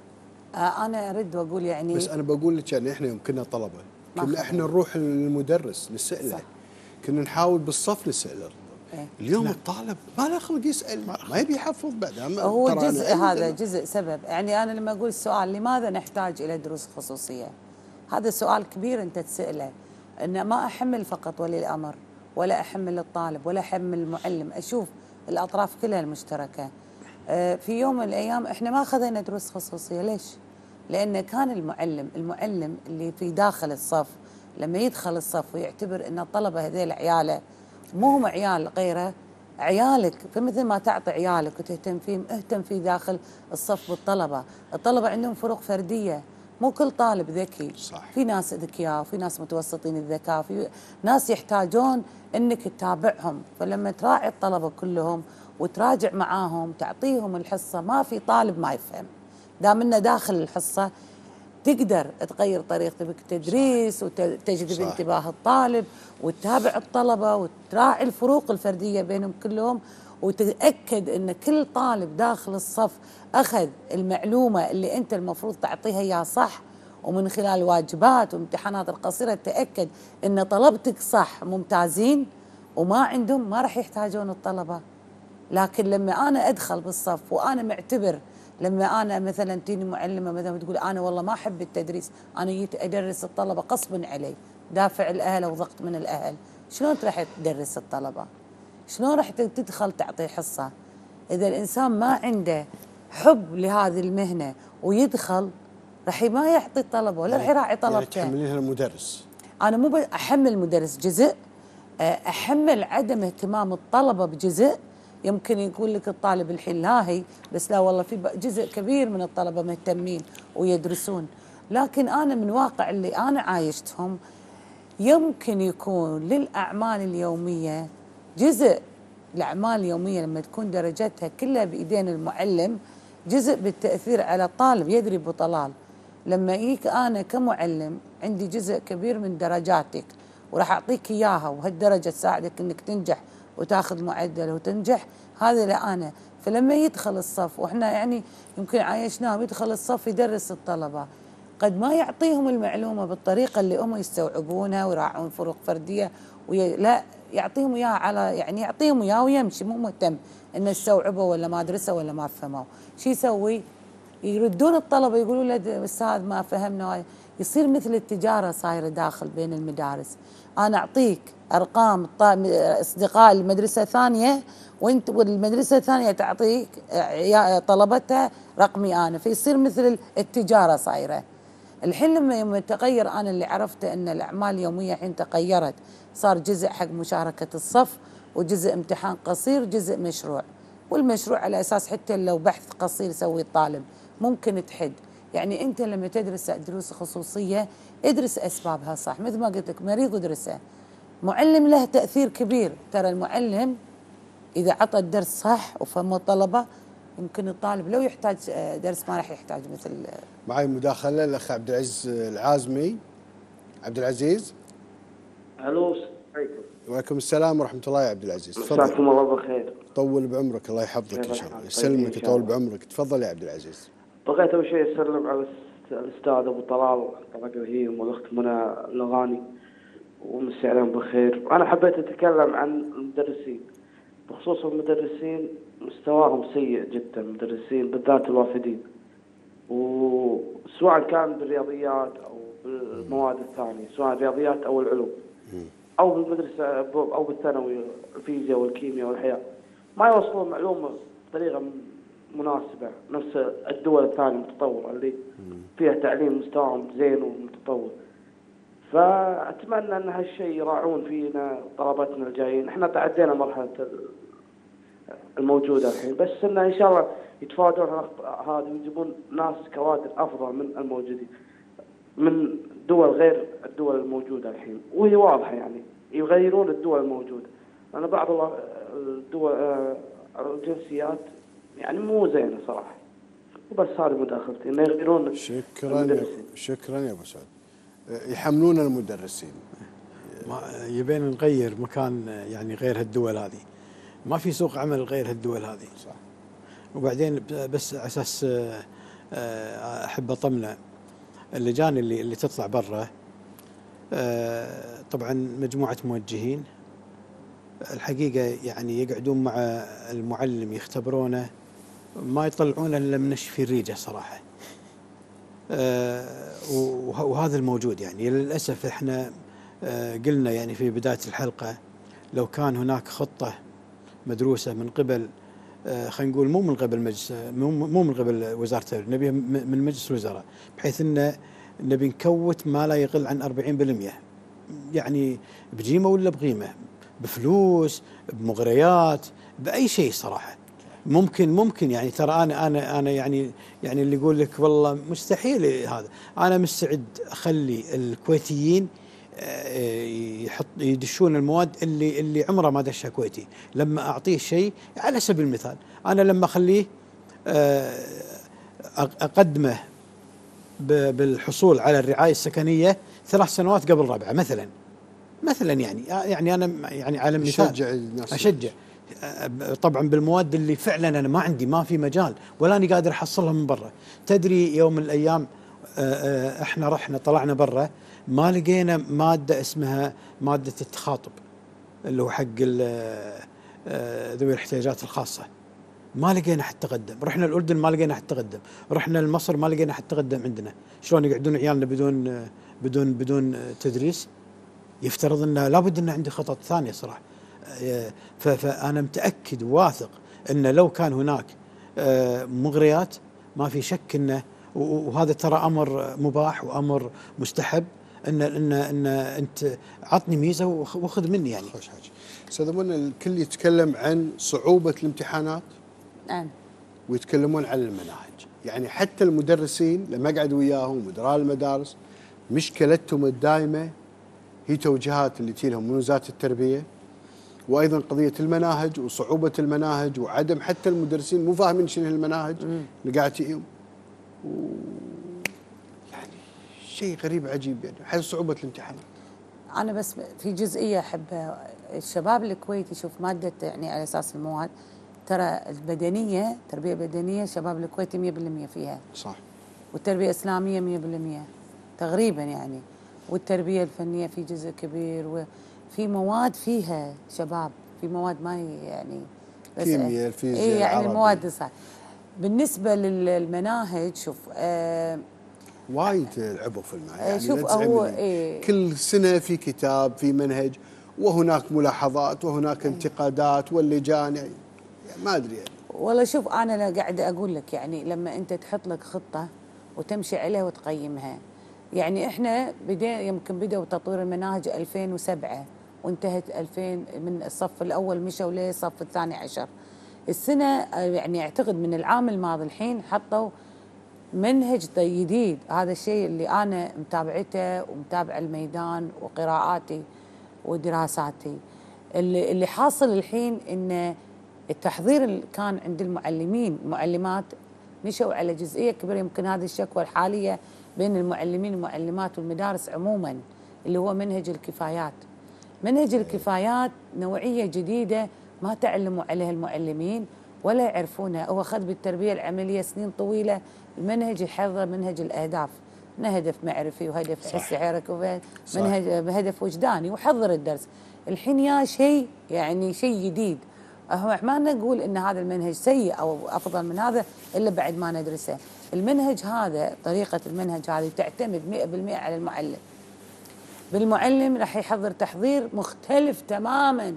آه انا ارد واقول يعني بس انا بقول لك يعني احنا يوم كنا طلبه كنا احنا نروح للمدرس نساله، كنا نحاول بالصف نساله. إيه؟ اليوم الطالب ما له خلق يسال، ما يبي يحفظ بعد. هو جزء، هذا جزء سبب. يعني انا لما اقول السؤال لماذا نحتاج الى دروس خصوصيه، هذا سؤال كبير انت تساله، ان ما احمل فقط ولي الامر ولا احمل الطالب ولا احمل المعلم، اشوف الاطراف كلها المشتركه. في يوم من الايام احنا ما اخذنا دروس خصوصيه، ليش؟ لان كان المعلم المعلم اللي في داخل الصف لما يدخل الصف ويعتبر ان الطلبه هذيل عياله، مو هم عيال غيره، عيالك، فمثل ما تعطي عيالك وتهتم فيهم اهتم في داخل الصف بالطلبه. الطلبه عندهم فروق فرديه، مو كل طالب ذكي، صح. في ناس ذكياء وفي ناس متوسطين الذكاء، في ناس يحتاجون انك تتابعهم. فلما تراعي الطلبه كلهم وتراجع معاهم تعطيهم الحصه، ما في طالب ما يفهم. دام انه داخل الحصه تقدر تغير طريقتك بالتدريس وتجذب انتباه الطالب وتتابع الطلبه وتراعي الفروق الفرديه بينهم كلهم، وتتاكد ان كل طالب داخل الصف اخذ المعلومه اللي انت المفروض تعطيها اياها صح، ومن خلال واجبات وامتحانات القصيره تاكد ان طلبتك صح ممتازين وما عندهم، ما راح يحتاجون الطلبه. لكن لما انا ادخل بالصف وانا معتبر، لما انا مثلا تجيني معلمه مثلا تقول انا والله ما احب التدريس، انا جيت ادرس الطلبه غصبا علي، دافع الاهل وضغط من الاهل، شلون راح تدرس الطلبه؟ شلون راح تدخل تعطي حصه؟ اذا الانسان ما عنده حب لهذه المهنه ويدخل، راح ما يعطي الطلبه ولا راح يراعي طلبته. يعني تحملينها المدرس؟ انا مو احمل المدرس جزء، احمل عدم اهتمام الطلبه بجزء. يمكن يقول لك الطالب الحين لاهي، بس لا والله في جزء كبير من الطلبه مهتمين ويدرسون. لكن انا من واقع اللي انا عايشتهم، يمكن يكون للاعمال اليوميه جزء، الاعمال اليوميه لما تكون درجتها كلها بايدين المعلم، جزء بالتاثير على الطالب. يدري ابو طلال لما يجيك انا كمعلم عندي جزء كبير من درجاتك وراح اعطيك اياها، وهالدرجه تساعدك انك تنجح وتاخذ معدل وتنجح، هذا لا انا. فلما يدخل الصف، واحنا يعني يمكن عايشناهم، يدخل الصف يدرس الطلبه، قد ما يعطيهم المعلومه بالطريقه اللي هم يستوعبونها ويراعون فروق فرديه، وي... لا يعطيهم اياها على يعني يعطيهم اياها ويمشي، مو مهتم انه استوعبوا ولا ما درسوا ولا ما فهموا. شو يسوي؟ يردون الطلبه يقولوا له استاذ ما فهمنا. يصير مثل التجاره صايره داخل بين المدارس، انا اعطيك ارقام اصدقاء المدرسه الثانيه وانت والمدرسه الثانيه تعطيك طلبتها رقمي انا، فيصير مثل التجاره صايره. الحين لما تغير، انا اللي عرفته ان الاعمال اليوميه الحين تغيرت، صار جزء حق مشاركه الصف وجزء امتحان قصير جزء مشروع، والمشروع على اساس حتى لو بحث قصير يسوي الطالب ممكن تحد. يعني انت لما تدرس دروس خصوصيه ادرس اسبابها صح، مثل ما قلت لك مريض ادرسه، معلم له تاثير كبير. ترى المعلم اذا عطى الدرس صح وفهمه الطلبه، يمكن الطالب لو يحتاج درس ما راح يحتاج. مثل معي مداخله الاخ عبد العزيز العازمي. عبد العزيز. الو عليكم. وعليكم السلام ورحمه الله يا عبد العزيز، تفضل. مساكم الله بالخير. طول بعمرك، الله يحفظك ان شاء الله، يسلمك ويطول بعمرك. تفضل يا عبد العزيز. بغيت اول شيء اسلم على الاستاذ ابو طلال طلق الهيم والاخت منى الاغاني ومسي عليهم بالخير. انا حبيت اتكلم عن المدرسين، بخصوص المدرسين مستواهم سيء جدا، المدرسين بالذات الوافدين، وسواء كان بالرياضيات او بالمواد الثانيه، سواء الرياضيات او العلوم او بالمدرسه او بالثانوي الفيزياء والكيمياء والحياه، ما يوصلون معلومه بطريقه مناسبه نفس الدول الثانيه المتطوره اللي فيها تعليم مستواهم زين ومتطور. فاتمنى ان هالشيء يراعون فينا طلبتنا الجايين. احنا تعدينا مرحله الموجوده الحين، بس ان ان شاء الله يتفادون هذه ويجيبون ناس كوادر افضل من الموجودين من دول غير الدول الموجوده الحين، وهي واضحه يعني يغيرون الدول الموجوده. لان بعض الدول الجنسيات يعني مو زينه صراحه. وبس هذه مداخلتي، انه يغيرون. شكرا يا شكرا يا ابو سعود. يحملون المدرسين. ما يبين نغير مكان يعني غير هالدول هذه، ما في سوق عمل غير هالدول هذه. صح. وبعدين بس على اساس احب اطمنه اللجان اللي اللي تطلع برا، طبعا مجموعه موجهين الحقيقه يعني يقعدون مع المعلم يختبرونه، ما يطلعونه الا من في الريجه صراحه. وهذا الموجود يعني للاسف. احنا قلنا يعني في بدايه الحلقه لو كان هناك خطه مدروسه من قبل خلينا نقول مو من قبل مجلس مو من قبل وزاره التربيه، نبي من مجلس الوزراء، بحيث ان نبي نكوت ما لا يقل عن أربعين بالمئة يعني بجيمه ولا بقيمه، بفلوس، بمغريات، باي شيء صراحه. ممكن ممكن يعني ترى انا انا انا يعني يعني اللي يقول لك والله مستحيل هذا، انا مستعد اخلي الكويتيين يحط يدشون المواد اللي اللي عمره ما دشها كويتي، لما اعطيه شيء على سبيل المثال انا لما اخليه اقدمه بالحصول على الرعايه السكنيه ثلاث سنوات قبل رابعه مثلا مثلا يعني يعني انا يعني على مثال اشجع الناس، اشجع طبعا بالمواد اللي فعلا انا ما عندي ما في مجال ولا اني قادر احصلها من برا. تدري يوم من الايام احنا رحنا طلعنا برا ما لقينا ماده اسمها ماده التخاطب اللي هو حق ذوي الاحتياجات الخاصه، ما لقينا حد تقدم. رحنا الاردن ما لقينا حد تقدم، رحنا لمصر ما لقينا حد تقدم عندنا. شلون يقعدون عيالنا بدون بدون بدون تدريس؟ يفترض انه لابد ان عندي خطط ثانيه صراحه. فانا متاكد وواثق ان لو كان هناك مغريات ما في شك انه، وهذا ترى امر مباح وامر مستحب، ان ان ان انت عطني ميزه وخذ مني يعني. خوش حاجه. استاذ منى الكل يتكلم عن صعوبه الامتحانات نعم ويتكلمون عن المناهج، يعني حتى المدرسين لما اقعد وياهم مدراء المدارس مشكلتهم الدائمه هي توجيهات اللي تجيلهم من وزاره التربيه، وايضا قضيه المناهج وصعوبه المناهج وعدم حتى المدرسين مو فاهمين شنو المناهج اللي قاعد تجيهم. و يعني شيء غريب عجيب يعني حل صعوبه الامتحانات. انا بس في جزئيه احب الشباب الكويتي يشوف ماده يعني على اساس المواد، ترى البدنيه تربيه بدنيه شباب الكويتي مئة بالمئة فيها صح، والتربيه الاسلاميه مئة بالمئة تقريبا يعني، والتربيه الفنيه في جزء كبير، وفي مواد فيها شباب، في مواد ما هي يعني بس كيمياء الفيزياء اي يعني العربي. المواد صح. بالنسبه للمناهج شوف آه وايد لعبوا في المناهج يعني شوف هو إيه كل سنه في كتاب في منهج وهناك ملاحظات وهناك انتقادات واللجان يعني ما ادري يعني. والله شوف انا قاعده اقول لك يعني لما انت تحط لك خطه وتمشي عليها وتقيمها، يعني احنا بدينا يمكن بدأوا تطوير المناهج ألفين وسبعة وانتهت ألفين من الصف الاول مشوا للصف الثاني عشر. السنه يعني اعتقد من العام الماضي الحين حطوا منهج جديد. هذا الشيء اللي انا متابعته ومتابعه الميدان وقراءاتي ودراساتي. اللي اللي حاصل الحين ان التحضير اللي كان عند المعلمين المعلمات مشوا على جزئيه كبيره، يمكن هذه الشكوى الحاليه بين المعلمين والمعلمات والمدارس عموما اللي هو منهج الكفايات. منهج الكفايات نوعيه جديده ما تعلموا عليها المعلمين ولا يعرفونها. هو اخذ بالتربيه العمليه سنين طويله المنهج يحضر منهج الاهداف، من هدف معرفي وهدف حسي حركي ومنهج هدف وجداني وحضر الدرس. الحين يا شيء يعني شيء جديد، هو ما نقول ان هذا المنهج سيء او افضل من هذا الا بعد ما ندرسه. المنهج هذا طريقه المنهج هذه تعتمد مئة بالمئة على المعلم. بالمعلم راح يحضر تحضير مختلف تماما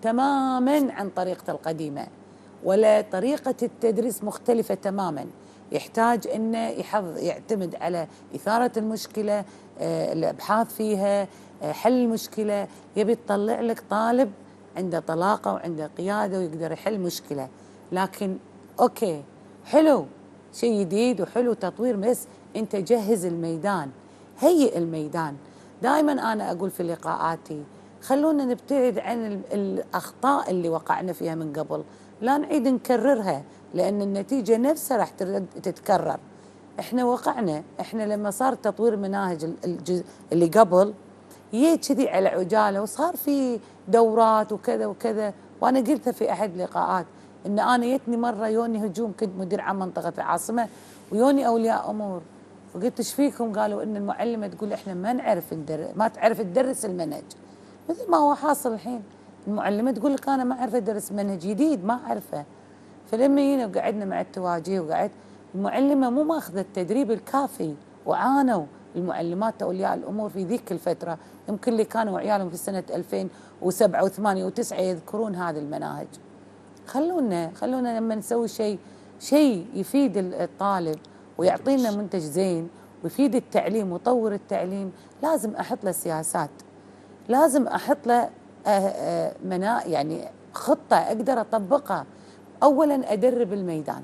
تماما عن طريقته القديمه، ولا طريقه التدريس مختلفه تماما. يحتاج انه يحضر يعتمد على اثاره المشكله، آه الابحاث فيها، آه حل المشكله. يبي يطلع لك طالب عنده طلاقه وعنده قياده ويقدر يحل مشكله. لكن اوكي حلو شيء جديد وحلو تطوير، بس انت جهز الميدان، هيئ الميدان. دائما انا اقول في لقاءاتي خلونا نبتعد عن الاخطاء اللي وقعنا فيها من قبل، لا نعيد نكررها لان النتيجه نفسها راح تتكرر. احنا وقعنا، احنا لما صار تطوير مناهج اللي قبل جيت كذي على عجاله وصار في دورات وكذا وكذا، وانا قلتها في احد اللقاءات ان انا يتني مره يوني هجوم، كنت مدير عام منطقه العاصمه ويوني اولياء امور، وقلت ايش فيكم؟ قالوا ان المعلمه تقول احنا ما نعرف ندرس، ما تعرف تدرس المنهج، مثل ما هو حاصل الحين. المعلمه تقول لك انا ما اعرف ادرس منهج جديد ما اعرفه. فلما جينا وقعدنا مع التواجيه وقعدت، المعلمه مو ماخذه التدريب الكافي، وعانوا المعلمات اولياء الامور في ذيك الفتره، يمكن اللي كانوا عيالهم في سنه ألفين وسبعة وثمانية وتسعة يذكرون هذه المناهج. خلونا خلونا لما نسوي شيء شيء يفيد الطالب ويعطينا منتج زين ويفيد التعليم ويطور التعليم، لازم احط له سياسات، لازم احط له منا يعني خطه اقدر اطبقها. اولا ادرب الميدان،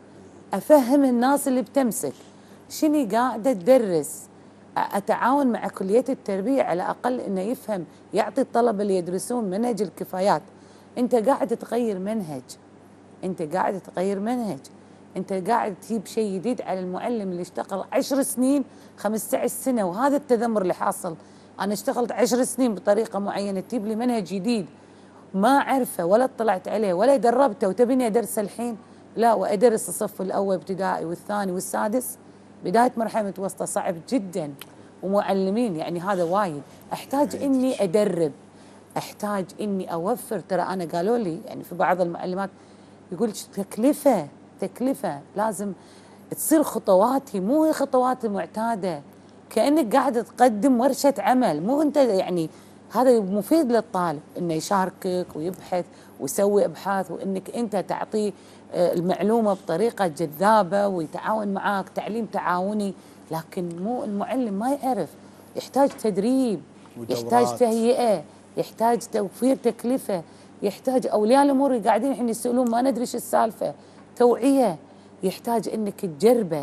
افهم الناس اللي بتمسك شنو قاعده تدرس، اتعاون مع كليه التربيه على الاقل انه يفهم، يعطي الطلبه اللي يدرسون منهج الكفايات. انت قاعد تغير منهج، انت قاعد تغير منهج، انت قاعد تجيب شيء جديد على المعلم اللي اشتغل عشر سنين خمسة عشر سنه، وهذا التذمر اللي حاصل. انا اشتغلت عشر سنين بطريقه معينه، تجيب لي منهج جديد ما اعرفه ولا اطلعت عليه ولا دربته وتبيني ادرسه الحين؟ لا، وادرس الصف الاول ابتدائي والثاني والسادس، بدايه مرحله متوسطه صعب جدا، ومعلمين يعني هذا وايد. احتاج اني ادرب، احتاج اني اوفر. ترى انا قالوا لي يعني في بعض المعلمات يقول تكلفه تكلفه لازم تصير خطواتي مو هي خطوات المعتاده، كانك قاعد تقدم ورشه عمل، مو انت يعني. هذا مفيد للطالب انه يشاركك ويبحث ويسوي ابحاث، وانك انت تعطيه المعلومه بطريقه جذابه ويتعاون معاك، تعليم تعاوني. لكن مو المعلم ما يعرف، يحتاج تدريب، يحتاج تهيئه، يحتاج توفير تكلفه، يحتاج اولياء الامور اللي قاعدين الحين يسالون ما ندري ايش السالفه، توعيه، يحتاج انك تجربه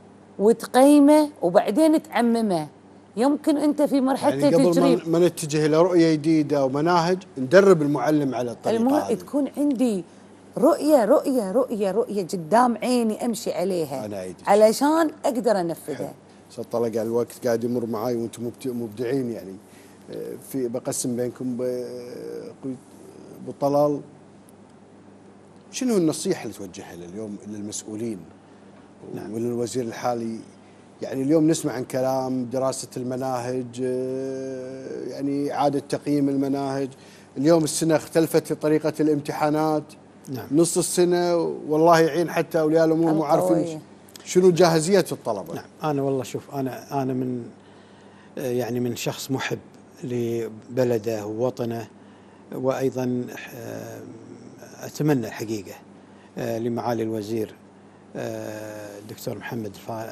وتقيمه وبعدين تعممه. يمكن انت في مرحله يعني قبل تجريب ما نتجه الى رؤيه جديده ومناهج، ندرب المعلم على الطريقه المهم هذه. تكون عندي رؤيه رؤيه رؤيه رؤيه قدام عيني امشي عليها أنا أعيد. علشان اقدر انفذها. استاذ طلق، على الوقت قاعد يمر معاي وانتم مبدعين يعني. في بقسم بينكم ابو طلال، شنو النصيحه اللي توجهها اليوم للمسؤولين نعم. وللوزير الحالي؟ يعني اليوم نسمع عن كلام دراسة المناهج، يعني إعادة تقييم المناهج. اليوم السنة اختلفت طريقة الامتحانات، نعم. نص السنة والله يعين حتى أولياء الأمور مو عارفين شنو جاهزية الطلبة. نعم. أنا والله شوف، أنا أنا من يعني من شخص محب لبلده ووطنه، وأيضا أتمنى الحقيقة لمعالي الوزير الدكتور محمد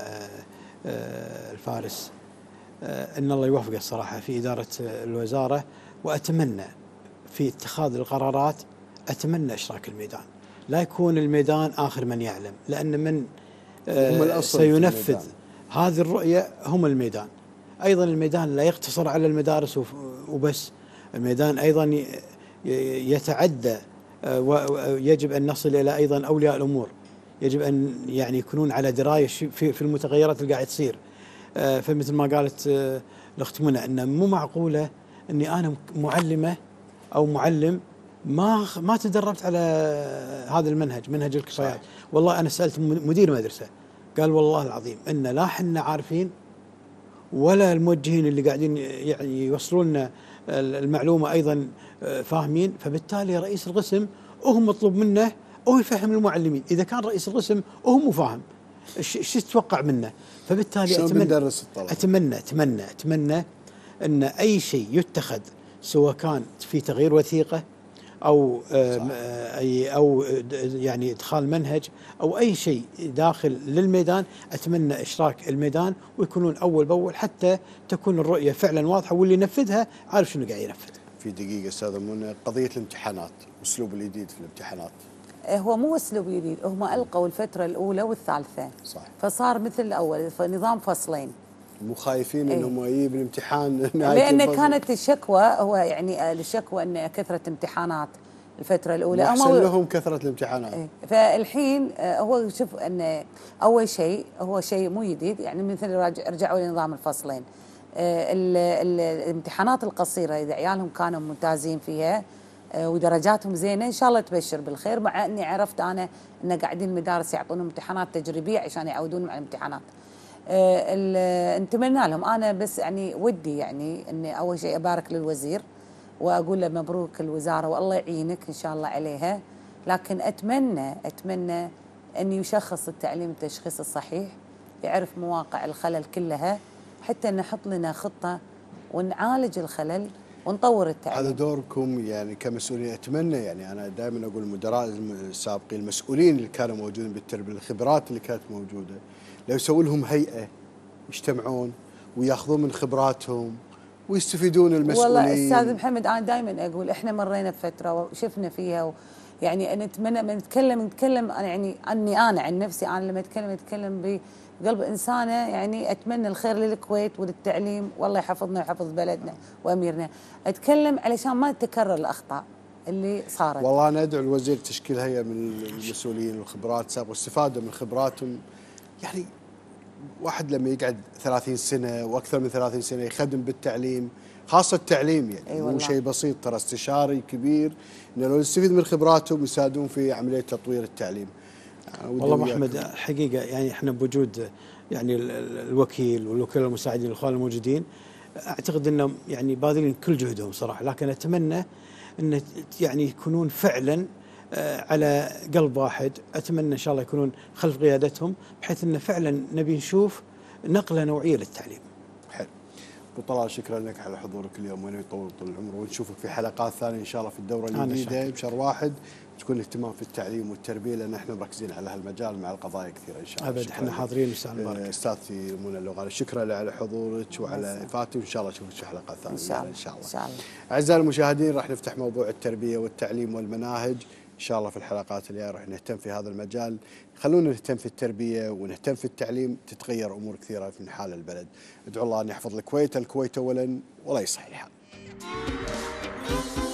الفارس ان الله يوفقه الصراحه في اداره الوزاره، واتمنى في اتخاذ القرارات اتمنى اشراك الميدان، لا يكون الميدان اخر من يعلم، لان من سينفذ هذه الرؤيه هم الميدان. ايضا الميدان لا يقتصر على المدارس وبس، الميدان ايضا يتعدى، ويجب ان نصل الى ايضا اولياء الامور، يجب أن يعني يكونون على دراية في في المتغيرات اللي قاعد تصير. فمثل ما قالت الأخت منى أن مو معقولة أني أنا معلمة أو معلم ما ما تدربت على هذا المنهج، منهج الكفايات. والله أنا سألت مدير مدرسة قال والله العظيم إن لا حنا عارفين ولا الموجهين اللي قاعدين يعني يوصلون لنا المعلومة أيضا فاهمين، فبالتالي رئيس القسم وهو مطلوب منه أو يفهم المعلمين. إذا كان رئيس القسم وهو مو فاهم ايش تتوقع منه؟ فبالتالي أتمنى أتمنى أتمنى أتمنى أن أي شيء يتخذ، سواء كان في تغيير وثيقة أو أي أو يعني إدخال منهج أو أي شيء داخل للميدان، أتمنى إشراك الميدان ويكونون أول بأول حتى تكون الرؤية فعلا واضحة، واللي ينفذها عارف شنو قاعد ينفذ. في دقيقة أستاذة منى، قضية الامتحانات، أسلوب الجديد في الامتحانات. هو مو اسلوب جديد، هم القوا الفتره الاولى والثالثه صح. فصار مثل الاول، فنظام فصلين. مو خايفين ايه؟ انهم يجيب الامتحان لان كانت الشكوى، هو يعني الشكوى ان كثره امتحانات الفتره الاولى، احسن لهم كثره الامتحانات. ايه؟ فالحين هو شوف ان اول شيء هو شيء مو جديد، يعني مثل رجعوا لنظام الفصلين. الامتحانات القصيره اذا عيالهم كانوا ممتازين فيها آه، ودرجاتهم زينه ان شاء الله تبشر بالخير، مع اني عرفت انا ان قاعدين المدارس يعطون امتحانات تجريبيه عشان يعودون على الامتحانات. آه، نتمنى لهم. انا بس يعني ودي يعني اني اول شيء ابارك للوزير واقول له مبروك الوزاره والله يعينك ان شاء الله عليها، لكن اتمنى اتمنى ان يشخص التعليم التشخيص الصحيح، يعرف مواقع الخلل كلها حتى نحط لنا خطه ونعالج الخلل ونطور التعليم. هذا دوركم يعني كمسؤولين. اتمنى يعني انا دائما اقول المدراء السابقين المسؤولين اللي كانوا موجودين بالتربيه، الخبرات اللي كانت موجوده، لو يسوي لهم هيئه يجتمعون وياخذون من خبراتهم ويستفيدون المسؤولين. والله استاذ محمد انا دائما اقول احنا مرينا بفتره وشفنا فيها و يعني نتمنى من نتكلم نتكلم انا يعني عني انا عن نفسي، انا لما اتكلم اتكلم بقلب انسانه، يعني اتمنى الخير للكويت وللتعليم والله يحفظنا ويحفظ بلدنا واميرنا. اتكلم علشان ما تتكرر الاخطاء اللي صارت. والله انا ادعو الوزير تشكيل هيئه من المسؤولين والخبرات السابقه واستفاده من خبراتهم. يعني واحد لما يقعد ثلاثين سنه واكثر من ثلاثين سنه يخدم بالتعليم، خاصه التعليم يعني أي مو شيء بسيط، ترى استشاري كبير، انه لو يستفيد من خبراتهم يساعدون في عمليه تطوير التعليم. والله محمد حقيقه يعني احنا بوجود يعني الوكيل والوكلاء المساعدين الاخوان الموجودين، اعتقد انهم يعني باذلين كل جهدهم صراحه، لكن اتمنى ان يعني يكونون فعلا على قلب واحد. اتمنى ان شاء الله يكونون خلف قيادتهم بحيث ان فعلا نبي نشوف نقله نوعيه للتعليم. حلو. ابو طلال شكرا لك على حضورك اليوم، وين يطول طول العمر، ونشوفك في حلقات ثانيه ان شاء الله في الدوره الجديده بشهر واحد تكون اهتمام في التعليم والتربيه، لان احنا مركزين على هالمجال مع القضايا كثيره ان شاء الله. ابد احنا حاضرين استاذ مبارك. استاذتي منى اللغاني شكرا على حضورك وعلى افادتك، وان شاء الله نشوفك في حلقات ثانيه ان شاء الله. ان شاء الله. ان شاء الله. اعزائي المشاهدين راح نفتح موضوع التربيه والتعليم والمناهج ان شاء الله في الحلقات الجايه، راح نهتم في هذا المجال. خلونا نهتم في التربيه ونهتم في التعليم، تتغير امور كثيره من حال البلد. ادعو الله ان يحفظ الكويت، الكويت اولا ولا يصح الحال.